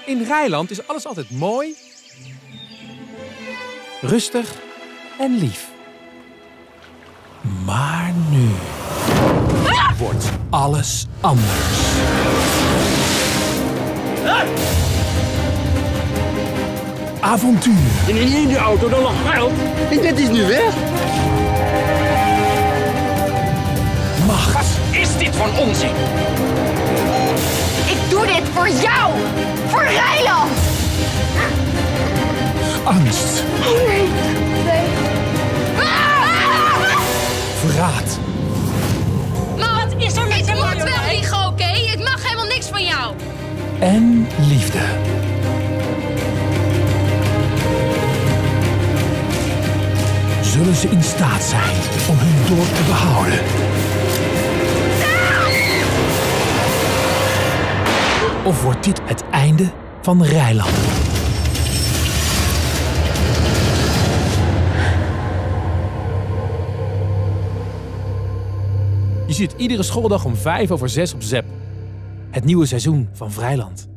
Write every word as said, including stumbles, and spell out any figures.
In Rijland is alles altijd mooi, rustig en lief. Maar nu wordt alles anders. Avontuur. En in die auto, dan lag geld. En dit is nu weg. Macht. Wat is dit voor onzin? Ik doe dit voor jou! Voor Rijland! Angst. Oh nee. Nee. Verraad. Maar wat is er met je moet wel liegen, oké? Ik mag helemaal niks van jou. En liefde. Zullen ze in staat zijn om hun dorp te behouden? Of wordt dit het einde van Rijland? Je ziet iedere schooldag om vijf over zes op Zep. Het nieuwe seizoen van Vrijland.